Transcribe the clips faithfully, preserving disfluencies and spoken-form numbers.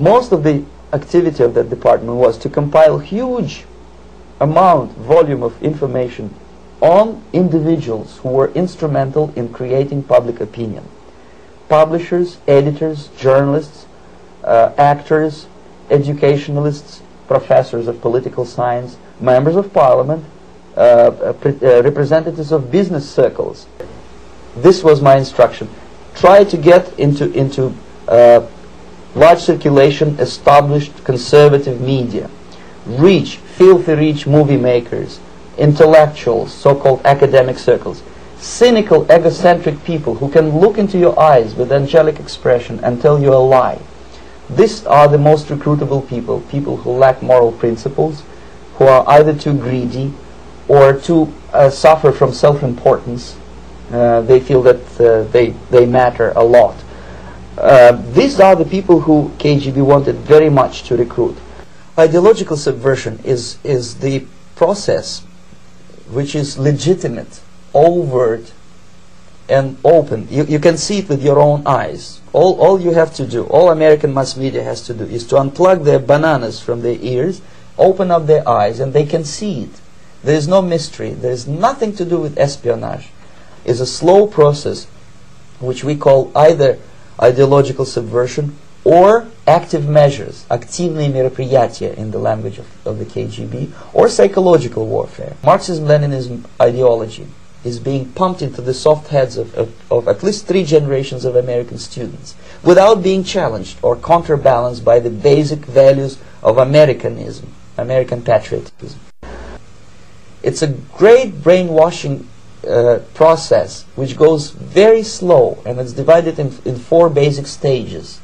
most of the activity of that department was to compile huge amount, volume of information on individuals who were instrumental in creating public opinion. Publishers, editors, journalists, uh, actors, educationalists, professors of political science, members of parliament, uh, uh, uh, representatives of business circles. This was my instruction. Try to get into, into uh, large circulation, established conservative media. Reach, filthy rich movie makers, intellectuals, so-called academic circles, cynical, egocentric people who can look into your eyes with angelic expression and tell you a lie. These are the most recruitable people, people who lack moral principles, who are either too greedy or too uh, suffer from self-importance. Uh, they feel that uh, they, they matter a lot. Uh, these are the people who K G B wanted very much to recruit. Ideological subversion is, is the process which is legitimate, overt, and open. You, you can see it with your own eyes. All, all you have to do, all American mass media has to do, is to unplug their bananas from their ears, open up their eyes, and they can see it. There is no mystery. There is nothing to do with espionage. It's a slow process which we call either ideological subversion or active measures, активные мероприятия in the language of, of the K G B, or psychological warfare. Marxism-Leninism ideology is being pumped into the soft heads of, of, of at least three generations of American students without being challenged or counterbalanced by the basic values of Americanism, American patriotism. It's a great brainwashing uh, process which goes very slow, and it's divided in, in four basic stages.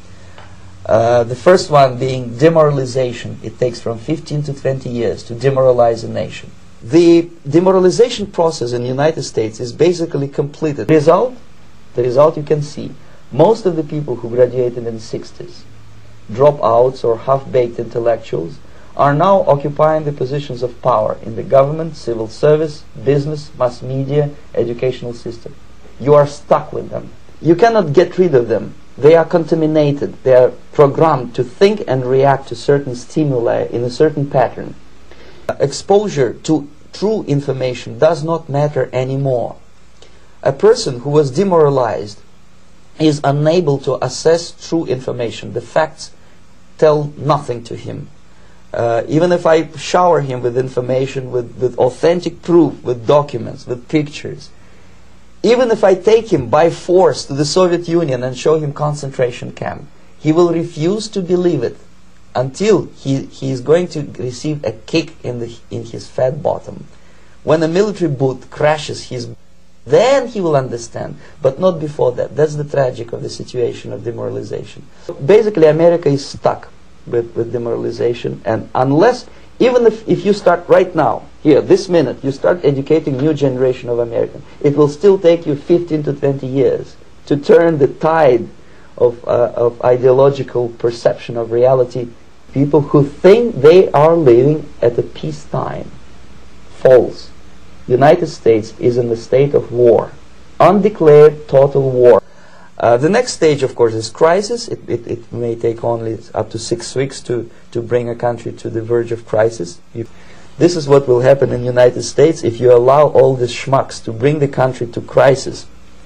Uh, the first one being demoralization. It takes from fifteen to twenty years to demoralize a nation. The demoralization process in the United States is basically completed. The result, the result you can see. Most of the people who graduated in the sixties, dropouts or half-baked intellectuals, are now occupying the positions of power in the government, civil service, business, mass media, educational system. You are stuck with them. You cannot get rid of them. They are contaminated. They are programmed to think and react to certain stimuli in a certain pattern. Exposure to true information does not matter anymore. A person who was demoralized is unable to assess true information. The facts tell nothing to him. Uh, even if I shower him with information, with, with authentic proof, with documents, with pictures, even if I take him by force to the Soviet Union and show him concentration camp, he will refuse to believe it until he, he is going to receive a kick in, the, in his fat bottom. When a military boot crashes his, then he will understand, but not before that. That's the tragic of the situation of demoralization. Basically, America is stuck with, with demoralization, and unless, even if, if you start right now, here, this minute, you start educating new generation of Americans, it will still take you fifteen to twenty years to turn the tide of, uh, of ideological perception of reality. People who think they are living at a peacetime. False. The United States is in a state of war. Undeclared total war. Uh, the next stage, of course, is crisis. It, it, it may take only up to six weeks to, to bring a country to the verge of crisis. If this is what will happen in the United States if you allow all these schmucks to bring the country to crisis,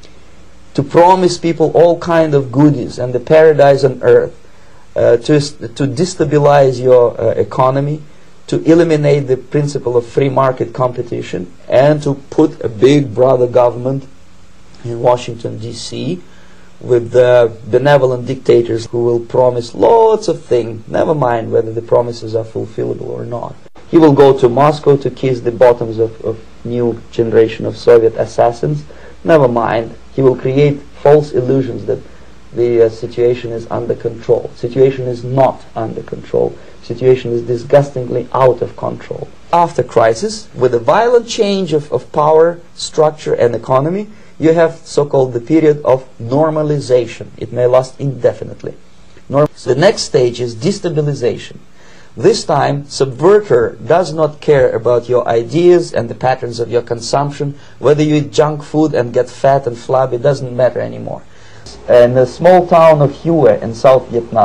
to promise people all kind of goodies and the paradise on earth, uh, to, to destabilize your uh, economy, to eliminate the principle of free market competition, and to put a big brother government in Washington, D C, with uh, benevolent dictators who will promise lots of things, never mind whether the promises are fulfillable or not. He will go to Moscow to kiss the bottoms of, of new generation of Soviet assassins, never mind. He will create false illusions that the uh, situation is under control. Situation is not under control. Situation is disgustingly out of control. After crisis, with a violent change of, of power, structure, and economy, you have so-called the period of normalization. It may last indefinitely. Norm the next stage is destabilization. This time, subverter does not care about your ideas and the patterns of your consumption. Whether you eat junk food and get fat and flabby, doesn't matter anymore. In the small town of Hue in South Vietnam,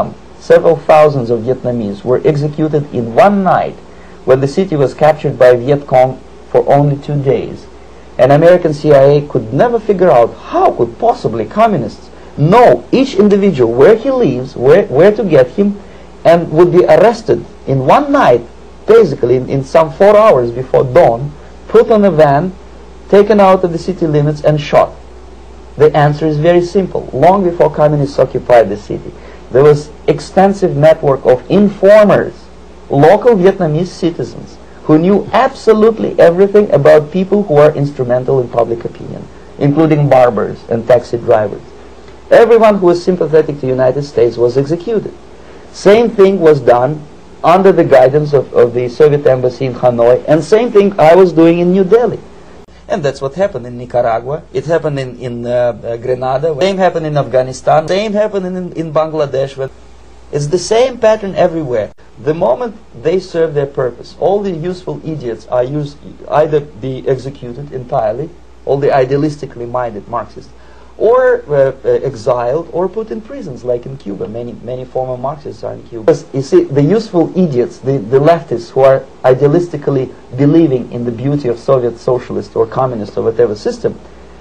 several thousands of Vietnamese were executed in one night when the city was captured by Viet Cong for only two days. And American C I A could never figure out how could possibly communists know each individual, where he lives, where, where to get him, and would be arrested in one night, basically in, in some four hours before dawn, put on a van, taken out of the city limits and shot. The answer is very simple. Long before communists occupied the city, there was extensive network of informers, local Vietnamese citizens, who knew absolutely everything about people who are instrumental in public opinion, including barbers and taxi drivers. Everyone who was sympathetic to the United States was executed. Same thing was done under the guidance of, of the Soviet embassy in Hanoi, and same thing I was doing in New Delhi. And that's what happened in Nicaragua. It happened in, in uh, uh, Grenada. Same happened in Afghanistan. Same happened in, in Bangladesh. It's the same pattern everywhere. The moment they serve their purpose, all the useful idiots are used, either be executed entirely, all the idealistically minded Marxists, or uh, uh, exiled, or put in prisons, like in Cuba. Many, many former Marxists are in Cuba. Because, you see, the useful idiots, the, the leftists who are idealistically believing in the beauty of Soviet socialist or communist or whatever system,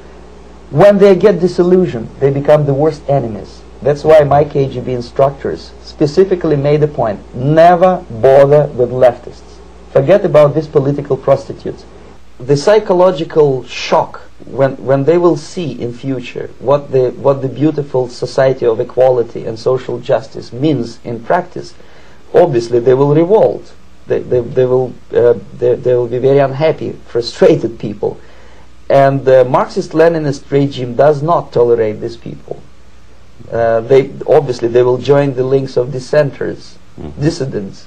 when they get disillusioned, they become the worst enemies. That's why my K G B instructors specifically made the point, never bother with leftists. Forget about these political prostitutes. The psychological shock when when they will see in future what the what the beautiful society of equality and social justice means in practice, obviously they will revolt. They they, they will uh, they, they will be very unhappy, frustrated people, and the Marxist-Leninist regime does not tolerate these people. Uh, they obviously they will join the links of dissenters, mm-hmm. dissidents.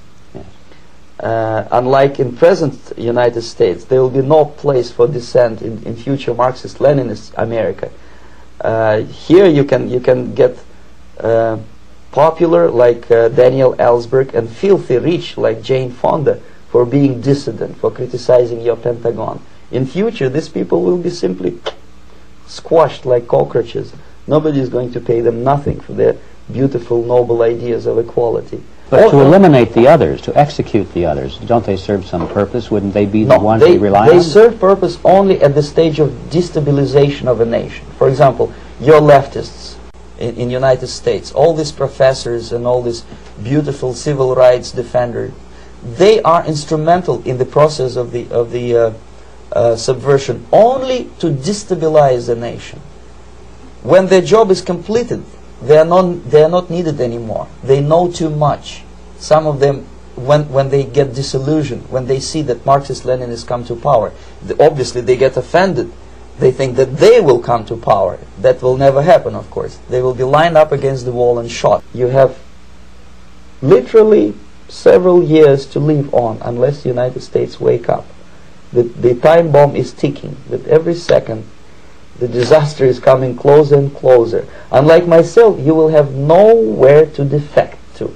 Uh, unlike in present United States, there will be no place for dissent in, in future Marxist-Leninist America. Uh, here you can you can get uh, popular like uh, Daniel Ellsberg and filthy rich like Jane Fonda for being dissident, for criticizing your Pentagon. In future, these people will be simply squashed like cockroaches. Nobody is going to pay them nothing for their beautiful, noble ideas of equality. But to eliminate the others, to execute the others, don't they serve some purpose? Wouldn't they be the no, ones they, they rely they on? They serve purpose only at the stage of destabilization of a nation. For example, your leftists in in United States, all these professors and all these beautiful civil rights defenders, they are instrumental in the process of the of the uh, uh, subversion only to destabilize the nation. When their job is completed, they are not they are not needed anymore. They know too much. Some of them, when when they get disillusioned, when they see that Marxist-Leninists come to power, the, obviously they get offended. They think that they will come to power. That will never happen, of course. They will be lined up against the wall and shot. You have literally several years to live on unless the United States wake up. The, the time bomb is ticking. With every second, the disaster is coming closer and closer. Unlike myself, you will have nowhere to defect to,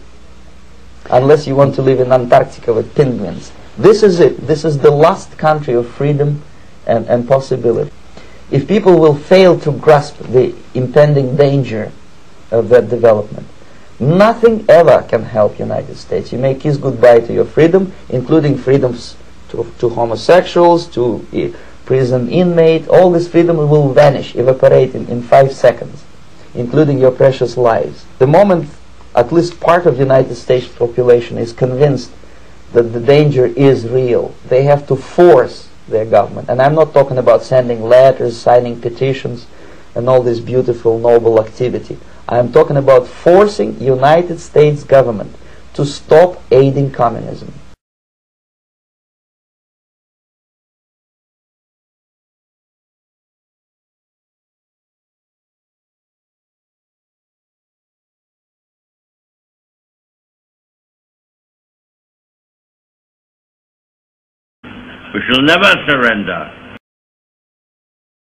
unless you want to live in Antarctica with penguins. This is it. This is the last country of freedom and, and possibility. If people will fail to grasp the impending danger of that development, nothing ever can help United States. You may kiss goodbye to your freedom, including freedoms to, to homosexuals, to uh, prison inmate. All this freedom will vanish, evaporate in, in five seconds, including your precious lives. The moment at least part of the United States population is convinced that the danger is real, they have to force their government. And I'm not talking about sending letters, signing petitions, and all this beautiful, noble activity. I'm talking about forcing United States government to stop aiding communism. We shall never surrender.